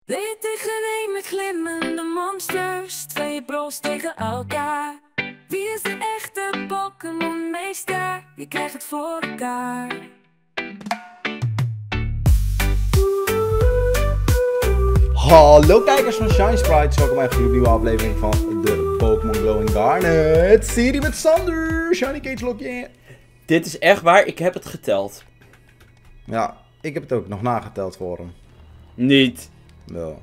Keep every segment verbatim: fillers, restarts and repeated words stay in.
Twee tegen één met glimmende monsters, twee bros tegen elkaar. Wie is de echte Pokémon-meester? Je krijgt het voor elkaar. Hallo kijkers van Shine Sprites, welkom bij een nieuwe aflevering van de Pokémon Glowing Garnet serie met Sander. Shiny Cage Lock, yeah. Dit is echt waar, ik heb het geteld. Ja, ik heb het ook nog nageteld voor hem. Niet. Wel.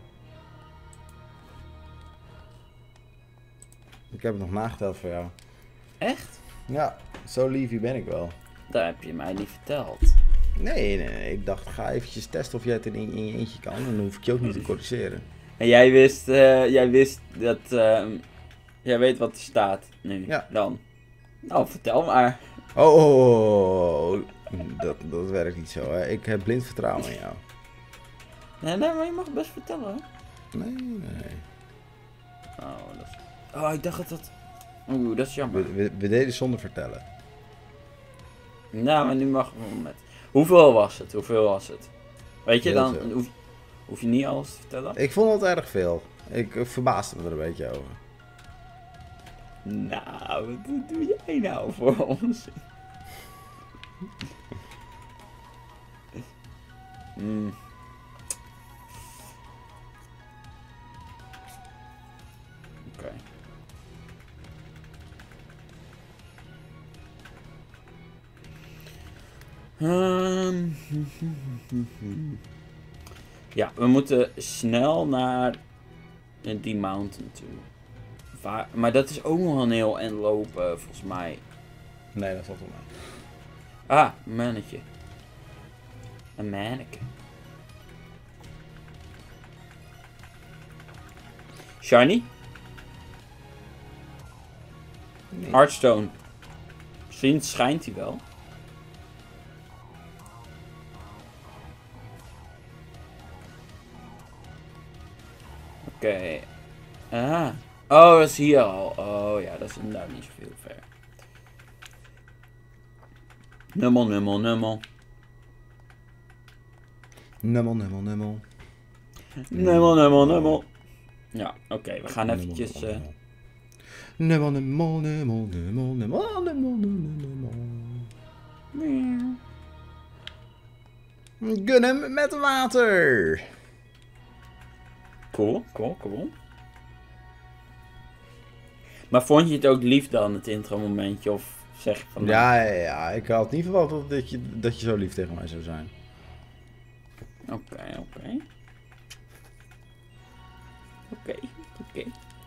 Ik heb het nog nageteld voor jou. Echt? Ja, zo liefie ben ik wel. Dat heb je mij niet verteld. Nee, nee, nee, ik dacht ga eventjes testen of jij het in, in je eentje kan. En dan hoef ik je ook niet te corrigeren. En jij wist, uh, jij wist dat, uh, jij weet wat er staat nu, Ja. dan. Nou, vertel maar. Oh, oh, oh, oh. Dat, dat werkt niet zo, hè. Ik heb blind vertrouwen in jou. Nee, nee, maar je mag best vertellen, hoor. Nee, nee. Oh, dat is... Oh, ik dacht dat dat... Oeh, dat is jammer. We, we, we deden zonder vertellen. Nou, maar nu mag het met... Hoeveel was het? Hoeveel was het? Weet je, Heel dan veel. hoef, hoef je niet alles te vertellen. Ik vond het erg veel. Ik eh, verbaasde me er een beetje over. Nou, wat doe jij nou voor ons? Hmm. Oké. Okay. Um, ja, we moeten snel naar die mountain toe. Waar, maar dat is ook nog een heel eind lopen, volgens mij. Nee, dat valt wel mee. Ah, een mannetje. Een manneke. Shiny? Nee. Hearthstone. Misschien schijnt hij wel. Oké. Okay. Ah. Oh, dat is hier al. Oh ja, dat is inderdaad niet zoveel ver. Nummel, nummel, nummel. Nummel, nummel, nummel. Nummel, nummel, nummel. Ja, oké, okay, we gaan eventjes... Uh... Nummel, nummel, nummel, nummel, nummel, nummel, nummel, nummel. Gun met water. Cool, cool, cool. Maar vond je het ook lief dan, het intro momentje? Of zeg je van... Ja, ja, ja. Ik had niet verwacht dat, dat, je, dat je zo lief tegen mij zou zijn. Oké, okay, oké. Okay. Oké, okay, oké.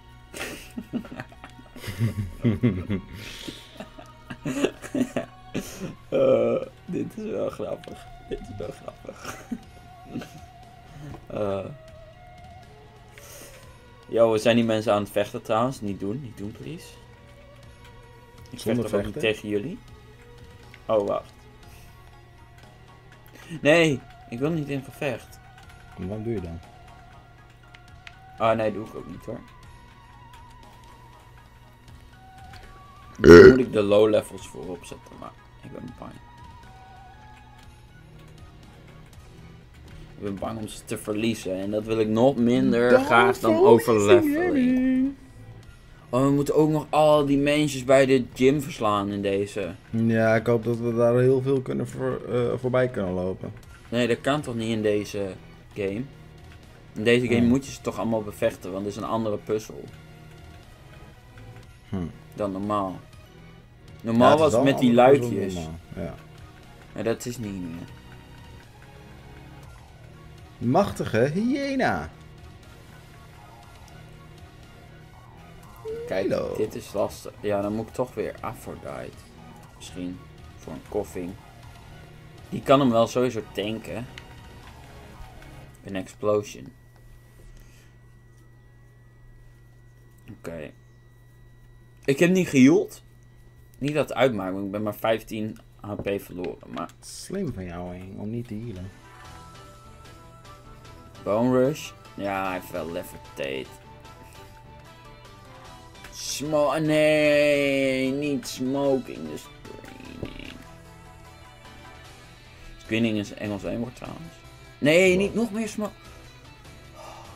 Okay. uh, dit is wel grappig. Dit is wel grappig. uh. Yo, zijn die mensen aan het vechten trouwens? Niet doen, niet doen please. Ik vecht toch ook niet tegen jullie? Oh, wacht. Nee, ik wil niet in gevecht. En wat doe je dan? Ah, nee, doe ik ook niet hoor. Dan moet ik de low levels voorop zetten, maar ik ben bang. Ik ben bang om ze te verliezen en dat wil ik nog minder dan graag dan overleveling. Oh, we moeten ook nog al die mensjes bij de gym verslaan in deze. Ja, ik hoop dat we daar heel veel kunnen voor, uh, voorbij kunnen lopen. Nee, dat kan toch niet in deze game? In deze game hmm. moet je ze toch allemaal bevechten, want het is een andere puzzel. Hmm. Dan normaal. Normaal ja, was het met die luikjes. Ja. Maar dat is niet meer. Machtige hyena. Kijk, Hello. Dit is lastig. Ja, dan moet ik toch weer Aphrodite. Misschien. Voor een koffing. Die kan hem wel sowieso tanken. Een explosion. Oké. Okay. Ik heb niet geheeld. Niet dat het uitmaakt, want ik ben maar vijftien H P verloren. Maar... Slim van jou, hè, om niet te healen. Bone Rush. Ja, hij heeft wel levitate. Smo... Nee, niet smoking the screening. Screening is Engels eenwoord trouwens. Nee, niet nog meer smoke.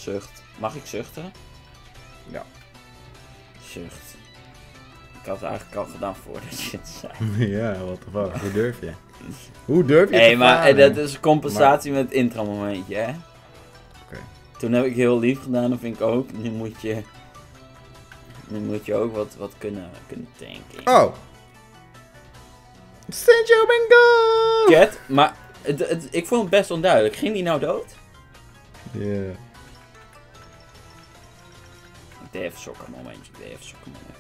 Zucht. Mag ik zuchten? Ja. Zucht. Ik had het eigenlijk al gedaan voordat je het zei. Ja, wat de fuck. Hoe durf je? Hoe durf je Hé, te maar varen? dat is een compensatie met het intro momentje, hè? Oké. Toen heb ik heel lief gedaan, dat vind ik ook. Nu moet je... Nu moet je ook wat, wat kunnen, kunnen tanken. Oh! Sancho Bingo! Cat, maar het, het, ik vond het best onduidelijk. Ging die nou dood? Ja. Yeah. Ik deed even sokken momentje, ik deed even sokken momentje.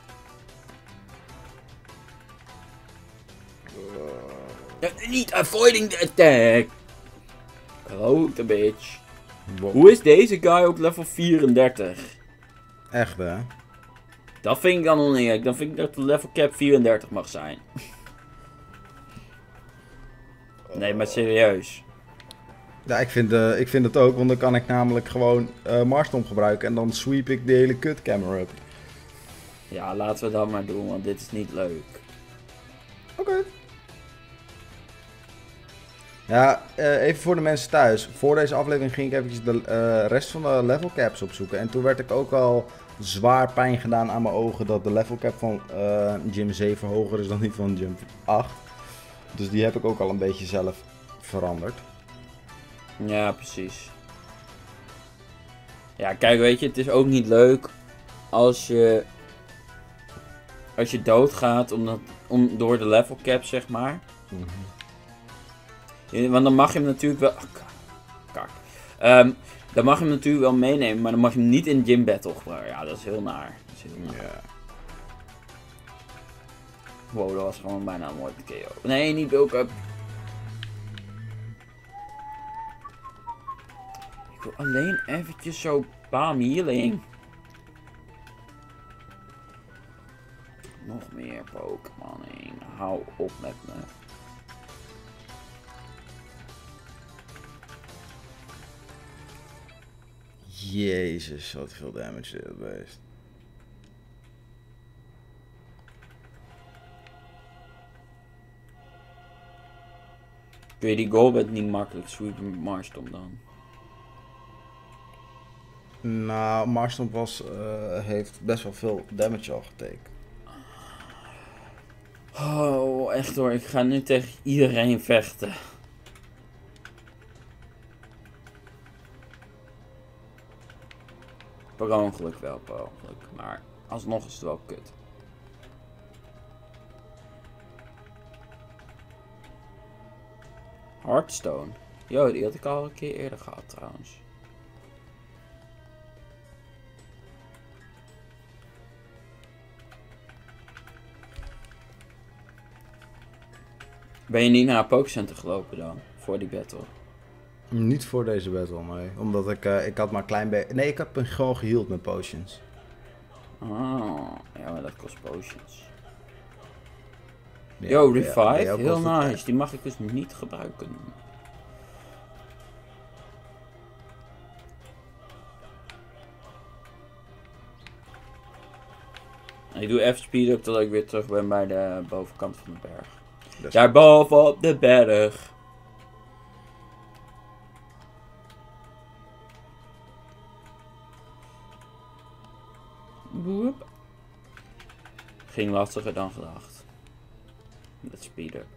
Uh, niet avoiding the attack! Grote bitch. Wow. Hoe is deze guy op level vierendertig? Echt, hè? Dat vind ik dan oneerlijk. Dan vind ik dat de level cap vierendertig mag zijn. Nee, maar serieus. Ja, ik vind, uh, ik vind het ook, want dan kan ik namelijk gewoon uh, Marstomp gebruiken en dan sweep ik de hele kut camera up. Ja, laten we dat maar doen, want dit is niet leuk. Oké. Okay. Ja, uh, even voor de mensen thuis. Voor deze aflevering ging ik eventjes de uh, rest van de level caps opzoeken. En toen werd ik ook al zwaar pijn gedaan aan mijn ogen dat de level cap van uh, gym zeven hoger is dan die van gym acht. Dus die heb ik ook al een beetje zelf veranderd. Ja, precies. Ja, kijk, weet je, het is ook niet leuk als je als je doodgaat omdat, om, door de level cap, zeg maar. Mm-hmm. Ja, want dan mag je hem natuurlijk wel... Oh, kak. Um, dan mag je hem natuurlijk wel meenemen, maar dan mag je hem niet in gym battle gebruiken. Ja, dat is heel naar. Dat is heel naar. Yeah. Wow, dat was gewoon bijna een mooi K O. Nee, niet bulk up. Ik wil alleen eventjes zo bam healing. Nog meer Pokémoning. Hou op met me. Jezus, wat veel damage dit beest. Kun je die Golbat niet makkelijk sweepen met Marstomp dan? Nou, Marstomp was, uh, heeft best wel veel damage al getekend. Oh, echt hoor. Ik ga nu tegen iedereen vechten. Per ongeluk wel, per ongeluk. Maar alsnog is het wel kut. Hearthstone. Yo, die had ik al een keer eerder gehad trouwens. Ben je niet naar een Pokécenter gelopen dan? Voor die battle? Niet voor deze battle, nee. Omdat ik, uh, ik had maar een klein beetje... Nee, ik heb me gewoon geheeld met potions. Oh, ja, maar dat kost potions. Ja, Yo, Revive, ja, ja, heel nice. tijd. Die mag ik dus niet gebruiken. Ik doe even speed up tot ik weer terug ben bij de bovenkant van de berg. Daar boven op de berg. Boep. Ging lastiger dan gedacht. Met speed up.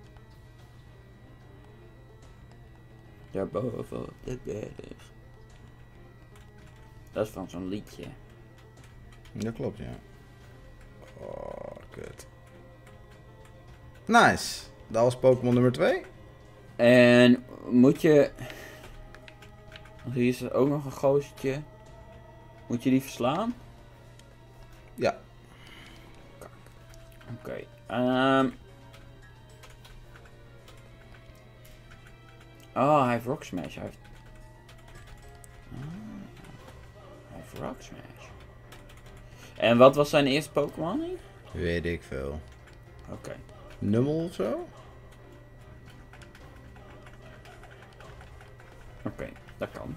Daar boven op de berg. Dat is van zo'n liedje. Dat klopt, ja. Oh, kut. Nice. Dat was Pokémon nummer twee. En moet je... Hier is er ook nog een gozertje. Moet je die verslaan? Ja. Oké. Okay. Um... Oh, hij heeft Rock Smash. Hij heeft... Oh, hij heeft Rock Smash. En wat was zijn eerste Pokémon? Weet ik veel. Oké. Okay. Nummel of zo? Oké, okay, dat kan.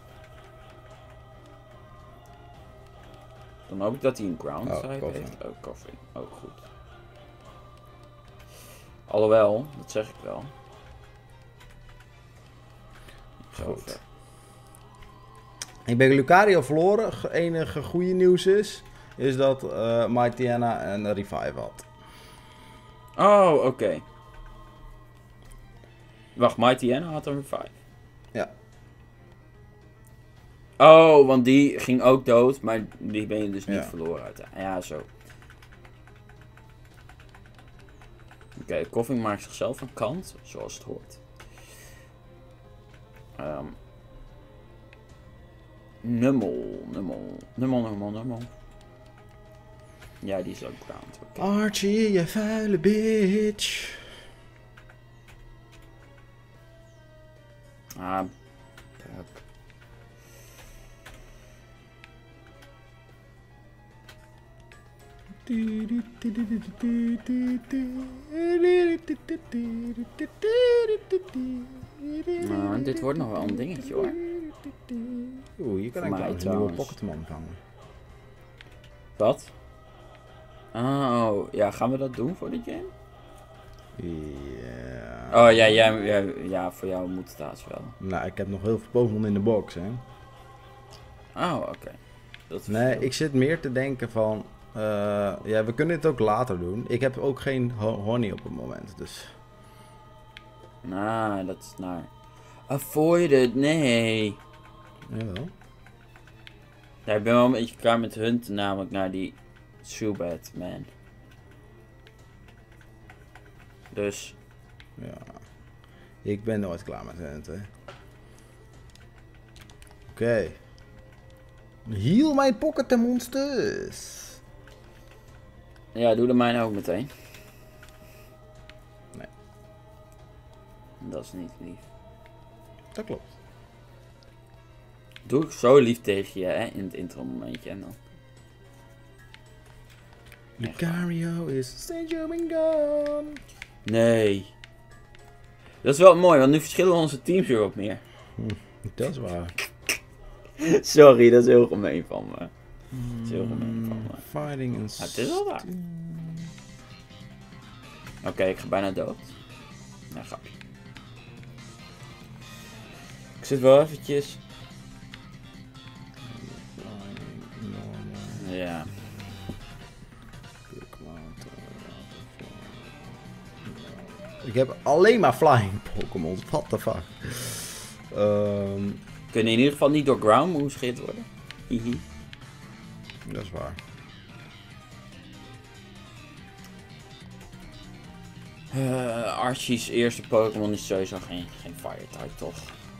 Dan hoop ik dat hij een ground oh, type koffing. heeft. Oh, koffing. Ook goed. Alhoewel, dat zeg ik wel. Goed. Ik ben Lucario verloren. Het enige goede nieuws is, is dat uh, Mightyena een revive had. Oh, oké. Okay. Wacht, Mightyena had een revive? Ja. Oh, want die ging ook dood, maar die ben je dus niet ja. verloren uiteindelijk. Ja, zo. Oké, okay, Koffing maakt zichzelf een kant, zoals het hoort. Um, Nummel, nummel, nummel, nummel, nummel. Ja, die is ook ground. Okay. Archie, je vuile bitch. Ah, fuck. Nou, dit wordt nog wel een dingetje hoor. Oeh, hier kan ik trouwens een nieuwe Pokémon vangen. Wat? Oh, ja, gaan we dat doen voor de game? Ja. Oh ja, ja, ja, ja, voor jou moet het haast wel. Nou, ik heb nog heel veel Pokémon in de box, hè. Oh, oké. Okay. Nee, veel. Ik zit meer te denken van... Uh, ja, we kunnen dit ook later doen. Ik heb ook geen ho honey op het moment, dus... Nou, dat is naar... Avoided, nee. Jawel. Ja, ik ben wel een beetje klaar met hunten, namelijk naar die Zubat, man. Dus... Ja. Ik ben nooit klaar met hunten. Oké. Okay. Heal mijn Pokémon monsters. Ja, doe de mijne ook meteen. Nee. Dat is niet lief. Dat klopt. Doe ik zo lief tegen je, hè, in het intro momentje en dan. Lucario is Saint-Germain gone. Nee. Dat is wel mooi, want nu verschillen onze teams weer wat meer. Hm, dat is waar. Sorry, dat is heel gemeen van me. Dat is heel gemeen van me. Fighting and ah, het is wel waar. Oké, okay, ik ga bijna dood. Nou, grapje. Ik zit wel eventjes... Ja. Ik heb alleen maar flying Pokémon. What the fuck. Um, Kunnen in ieder geval niet door ground moves gehit worden. Hihi. Dat is waar. Uh, Archie's eerste Pokémon is sowieso geen, geen fire type, toch?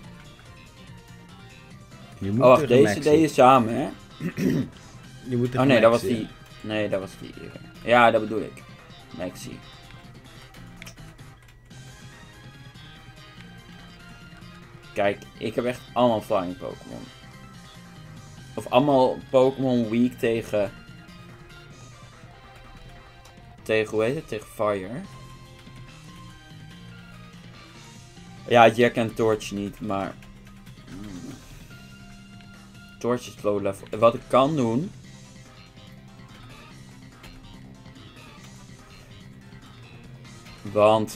Je moet oh, wacht, deze deed je samen, hè? Je moet oh nee, dat was die. Nee, dat was die. Ja, dat bedoel ik. Maxi. Kijk, ik heb echt allemaal flying Pokémon. Of allemaal Pokémon weak tegen... Tegen, hoe heet het? Tegen Fire. Ja, Jack en Torch niet, maar... Hmm. Torch is low level. Wat ik kan doen... Want...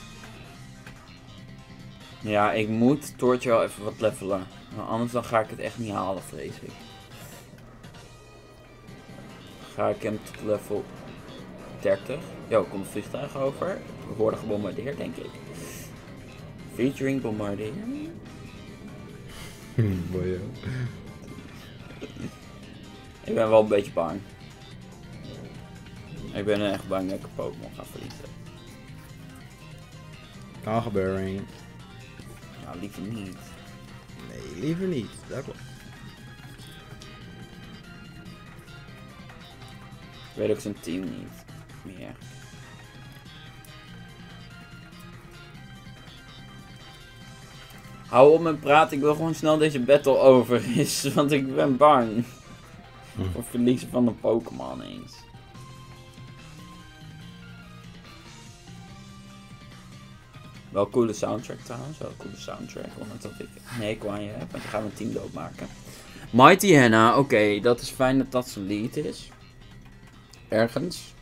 Ja, ik moet Torch wel even wat levelen. Maar anders dan ga ik het echt niet halen, vrees ik. Ga ik hem tot level dertig. Yo, komt een vliegtuig over. We worden gebombardeerd, denk ik. Featuring bombardeer. Boy, ik ben wel een beetje bang. Ik ben echt bang dat ik een Pokémon ga verliezen. Kan gebeuren. Nou, liever niet. Nee, liever niet. Dat klopt. Ik weet ook zijn team niet meer. Hou op met praten, ik wil gewoon snel deze battle over is, want ik ben bang. Hm. Voor verliezen van de Pokémon eens. Wel coole soundtrack trouwens, wel coole soundtrack, omdat ik... Nee, ik aan je heb, want dan gaan we een team doodmaken. Mightyena, oké, okay, dat is fijn dat dat zijn lead is. Ergens.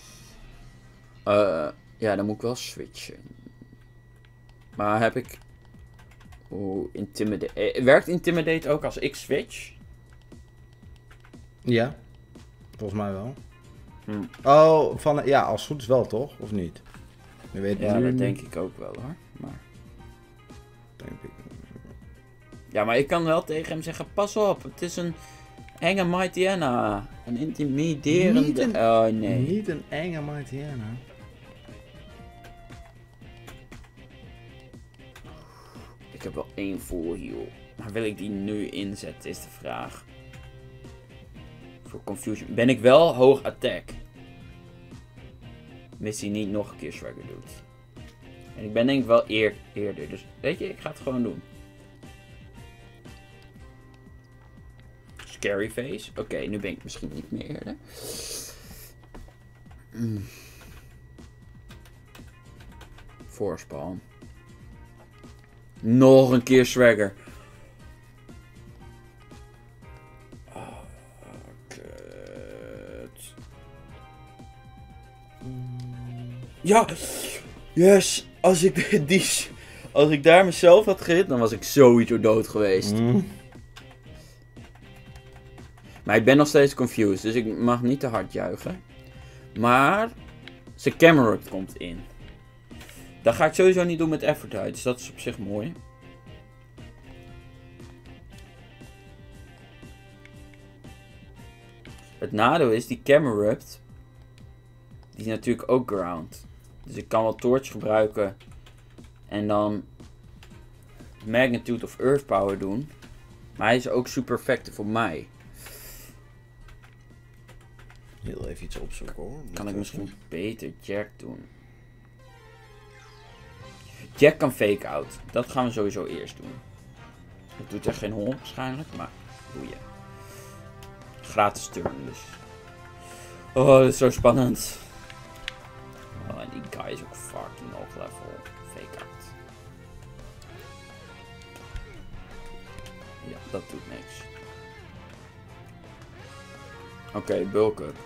Uh, ja, dan moet ik wel switchen. Maar heb ik... Oeh, Intimidate... Werkt Intimidate ook als ik switch? Ja, volgens mij wel. Hm. Oh, van, ja, als het goed is wel, toch? Of niet? Je weet Ja, nu dat niet. denk ik ook wel hoor. Maar... Denk ik. Ja, maar ik kan wel tegen hem zeggen, pas op, het is een enge Mighty Anna. Een intimiderende... Niet een- Oh nee. Niet een enge Mightyena. Ik heb wel één full heal. Maar wil ik die nu inzetten, is de vraag. Voor confusion. Ben ik wel hoog attack? Mits hij niet nog een keer swagger doet. En ik ben denk ik wel eer, eerder. Dus weet je, ik ga het gewoon doen. Scary face. Oké, okay, nu ben ik misschien niet meer eerder. Mm. Voorspal. Nog een keer swagger. Oh, kut. Ja! Yes! Als ik, die, als ik daar mezelf had gehit, dan was ik sowieso dood geweest. Mm. Maar ik ben nog steeds confused, dus ik mag niet te hard juichen. Maar zijn Camerupt komt in. Dat ga ik sowieso niet doen met Aphrodite, dus dat is op zich mooi. Het nadeel is, die Camerupt, die is natuurlijk ook ground. Dus ik kan wel Torch gebruiken en dan Magnitude of Earth Power doen. Maar hij is ook super effectief voor mij. Heel even iets opzoeken hoor. Kan ik misschien beter Jack doen. Jack kan fake out. Dat gaan we sowieso eerst doen. Dat doet er geen hol waarschijnlijk, maar doe je. Gratis turn dus. Oh, dit is zo spannend. Oh, en die guy is ook fucking hoog level. Fake out. Ja, dat doet niks. Oké, okay, bulk up.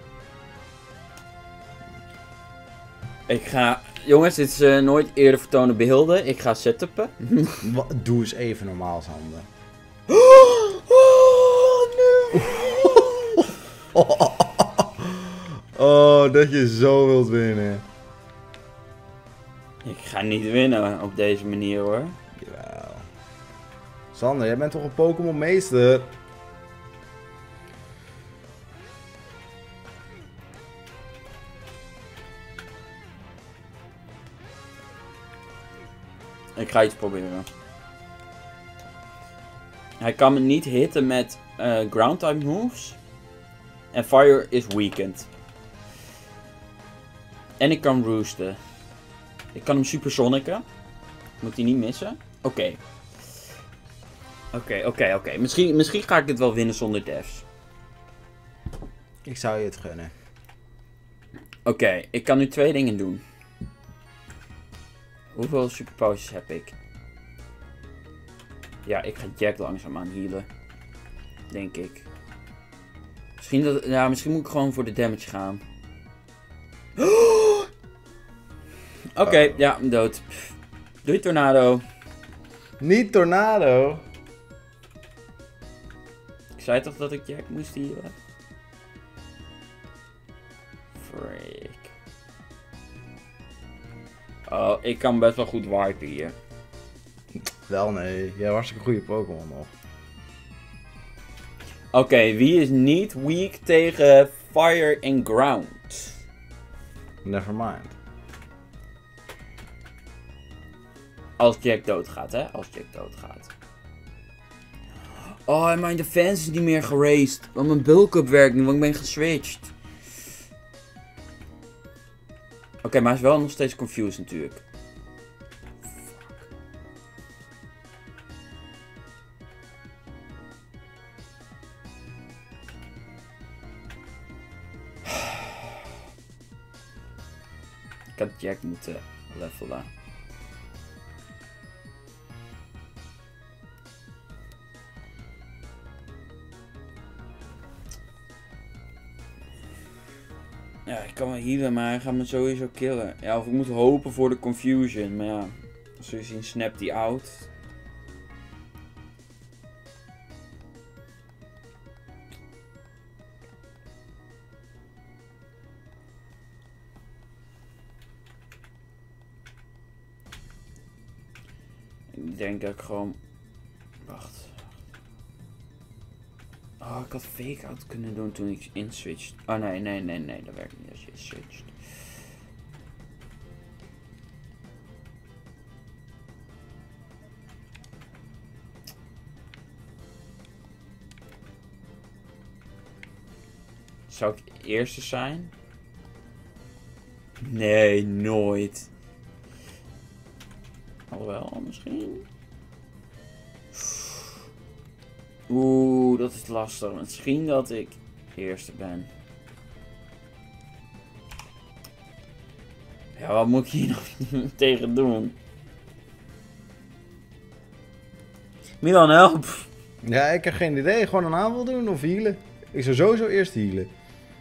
Ik ga... Jongens, dit is uh, nooit eerder vertoonde beelden. Ik ga setupen. Wa- Doe eens even normaal, Sander. Oh, nee. Oh, dat je zo wilt winnen. Ik ga niet winnen op deze manier hoor. Jawel. Sander, jij bent toch een Pokémon meester? Ik ga iets proberen. Hij kan me niet hitten met uh, ground type moves. En fire is weakened. En ik kan roosten. Ik kan hem supersonicen. Moet hij niet missen. Oké. Oké, oké, oké. Misschien, misschien ga ik dit wel winnen zonder devs. Ik zou je het gunnen. Oké, okay, ik kan nu twee dingen doen. Hoeveel super potions heb ik? Ja, ik ga Jack langzaamaan healen. Denk ik. Misschien, dat, ja, misschien moet ik gewoon voor de damage gaan. Oké, okay, oh. ja, I'm dood. Doei tornado. Niet tornado. Ik zei toch dat ik Jack moest healen? Freak. Oh, ik kan best wel goed wipen hier. Wel nee, jij hebt hartstikke goede Pokémon nog. Oké, okay, wie is niet weak tegen fire and ground? Never mind. Als Jack doodgaat, hè? Als Jack doodgaat. Oh, en mijn defense is niet meer geraced. Want mijn bulk-up werkt niet, want ik ben geswitcht. Oké, okay, maar hij is wel nog steeds confused natuurlijk. Ik had Jack moeten levelen. Ja, ik kan wel healen, maar hij gaat me sowieso killen. Ja, of ik moet hopen voor de confusion. Maar ja, als jullie zien, snapt die out. Ik denk dat ik gewoon... Wacht. Oh, ik had fake-out kunnen doen toen ik inswitcht. Oh nee, nee, nee, nee. Dat werkt niet als je switcht. Zou ik eerste zijn? Nee, nooit. Alhoewel, misschien. Oeh, dat is lastig. Misschien dat ik eerste ben. Ja, wat moet ik hier nog tegen doen? Milan, help! Ja, ik heb geen idee. Gewoon een aanval doen of healen. Ik zou sowieso eerst healen.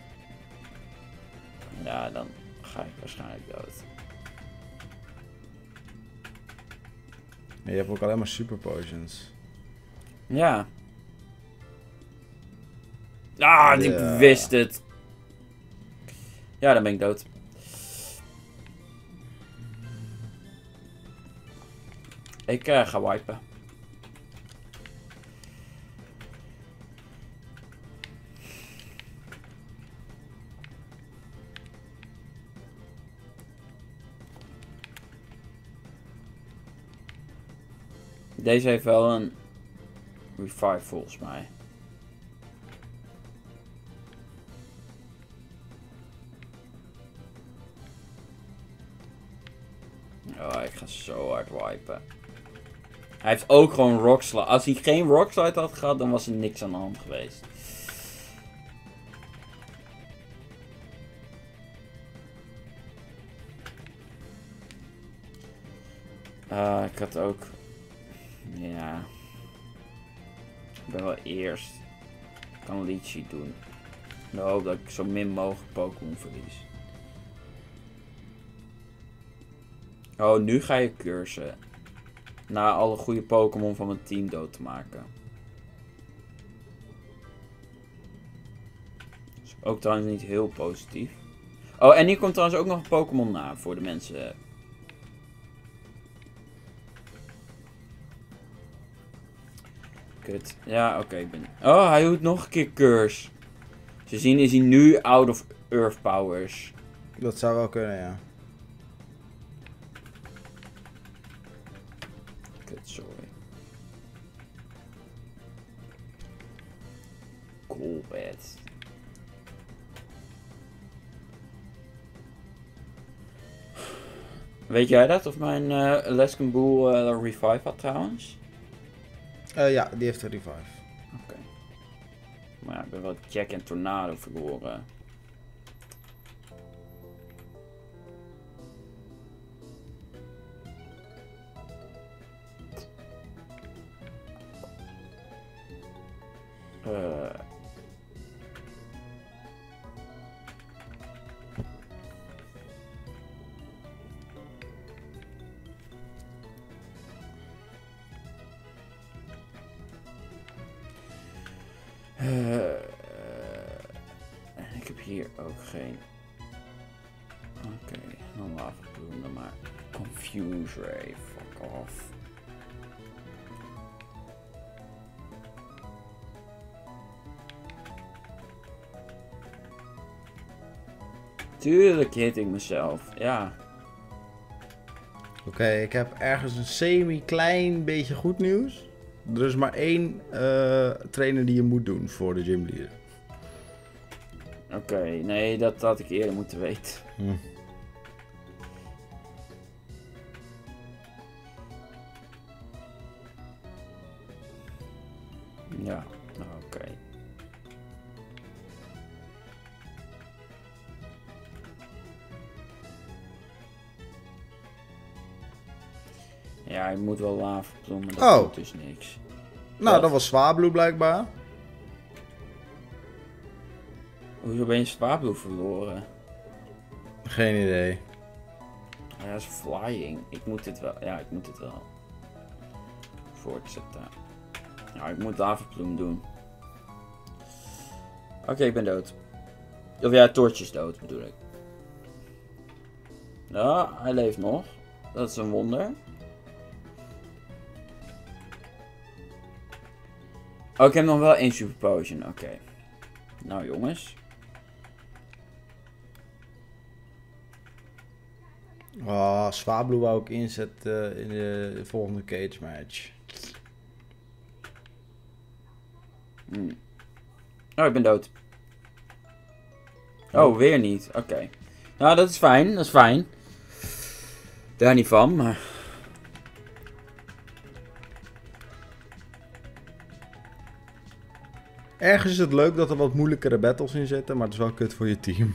Ja, dan ga ik waarschijnlijk dood. Maar je hebt ook alleen maar super potions. Ja. Ah, ik Ja. wist het. Ja, dan ben ik dood. Ik uh, ga wipen. Deze heeft wel een revive volgens mij. Oh, ik ga zo hard wipen. Hij heeft ook gewoon rockslide. Als hij geen rockslide had gehad, dan was er niks aan de hand geweest. Uh, ik had ook... Ja... Ik ben wel eerst. Ik kan Lychee doen. Ik hoop dat ik zo min mogelijk Pokémon verlies. Oh, nu ga je cursen. Na alle goede Pokémon van mijn team dood te maken. Is ook trouwens niet heel positief. Oh, en hier komt trouwens ook nog een Pokémon na voor de mensen. Kut. Ja, oké, okay, ik ben... Oh, hij doet nog een keer curse. Ze zien is hij nu out of Earth powers. Dat zou wel kunnen, ja. Kut, sorry. Cool bad. Weet jij dat? Of mijn uh, Alaskan Bull uh, revive had trouwens? Uh, ja, die heeft een revive. Oké. Okay. Maar ja, ik ben wel Jack en Tornado verloren. Uh. Uh, ik heb hier ook geen... Oké, okay, dan laat ik doen dan maar. Confuse Ray, fuck off. Tuurlijk hit ik mezelf, ja. Oké, okay, ik heb ergens een semi-klein beetje goed nieuws. Er is maar één uh, trainer die je moet doen voor de gymleader. Oké, okay, nee, dat had ik eerder moeten weten. Hm. Ja, oké. Okay. Ja, je moet wel lava bloemen, dat oh. doet dus niks. Nou, Wat? Dat was Swablu blijkbaar. Hoezo ben je Swablu verloren? Geen idee. Ja, dat is flying. Ik moet dit wel, ja, ik moet dit wel voortzetten. Ja, ik moet lavapluim doen. Oké, okay, ik ben dood. Of ja, Torch is dood bedoel ik. Ja, hij leeft nog. Dat is een wonder. Oh, ik heb nog wel één super potion. Oké. Okay. Nou jongens. Oh, Swablu wou ik inzetten in de volgende cage match. Hmm. Oh, ik ben dood. Oh, weer niet. Oké. Okay. Nou, dat is fijn. Dat is fijn. Daar niet van, maar... Ergens is het leuk dat er wat moeilijkere battles in zitten, maar het is wel kut voor je team.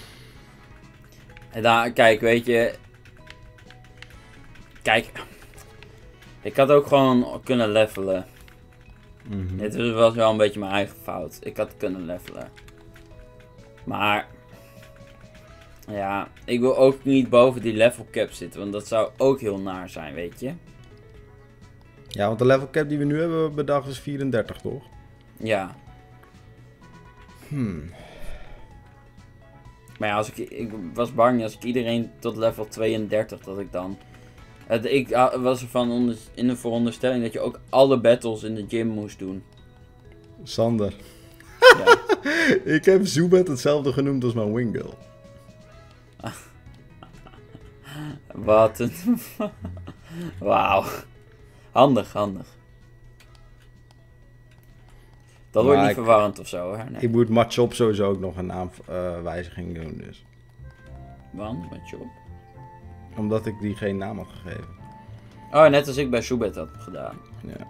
En daar, kijk, weet je... Kijk. Ik had ook gewoon kunnen levelen. Mm-hmm. Dit was wel een beetje mijn eigen fout. Ik had kunnen levelen. Maar... Ja, ik wil ook niet boven die level cap zitten, want dat zou ook heel naar zijn, weet je. Ja, want de level cap die we nu hebben bedacht is vierendertig, toch? Ja. Hmm. Maar ja, als ik, ik was bang als ik iedereen tot level tweeëndertig, dat ik dan... Het, ik was ervan onder, in de veronderstelling dat je ook alle battles in de gym moest doen. Sander. Ja. Ik heb Zubat hetzelfde genoemd als mijn Wingull. Wat een... Wauw. Handig, handig. Dat wordt Maar niet ik- verwarrend of zo, hè? Nee. Ik moet Machop sowieso ook nog een naamwijziging doen, dus. Want, met je op. Omdat ik die geen naam had gegeven. Oh, net als ik bij Zubat had gedaan. Ja.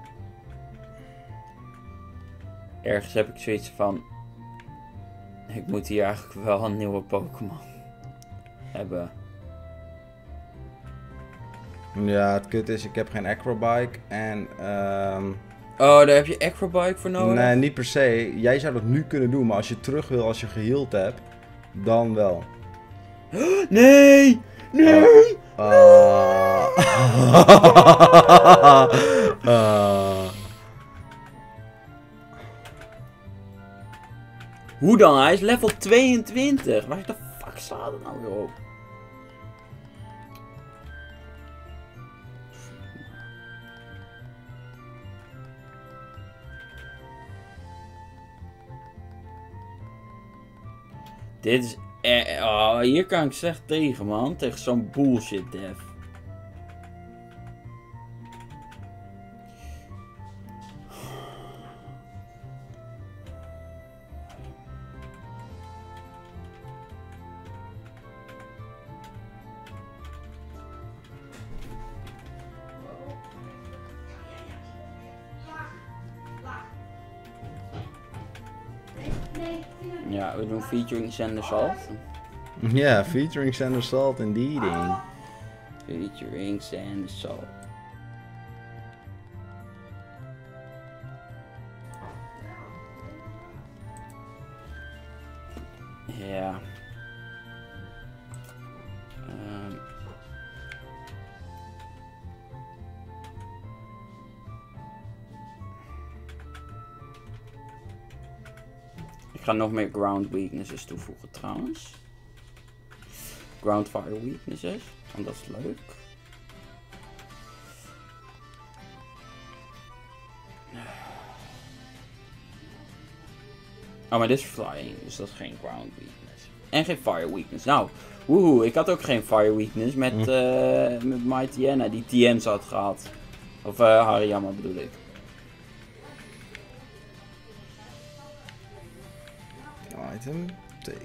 Ergens heb ik zoiets van... Ik moet hier eigenlijk wel een nieuwe Pokémon hebben. Ja, het kut is, ik heb geen Acrobike en... ehm Oh, daar heb je Acrobike voor nodig? nee, niet per se. Jij zou dat nu kunnen doen, maar als je terug wil als je geheeld hebt, dan wel. Nee! Nee! Ah. Ah. Hoe dan? Hij is level tweeëntwintig. Waar de fuck staat het nou weer op? Dit is... Eh, oh, hier kan ik slecht tegen, man. Tegen zo'n bullshit dev. Ja, we doen featuring Sander Salt. Ja, featuring Sander Salt indeed. Featuring Sander Salt. Ja. Um. Ik ga nog meer ground weaknesses toevoegen trouwens. Ground fire weaknesses, want dat is leuk. Oh, maar dit is flying, dus dat is geen ground weakness. En geen fire weakness. Nou, woehoe, ik had ook geen fire weakness met, uh, met Mighty Anna die T M's had gehad. Of uh, Hariyama bedoel ik. Item, take.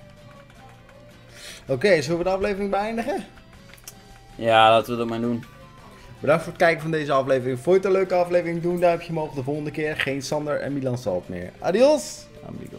Oké, okay, zullen we de aflevering beëindigen? Ja, laten we dat maar doen. Bedankt voor het kijken van deze aflevering. Vond je het een leuke aflevering? Doe een duimpje omhoog de volgende keer. Geen Sander en Milan Salt meer. Adios, amigo.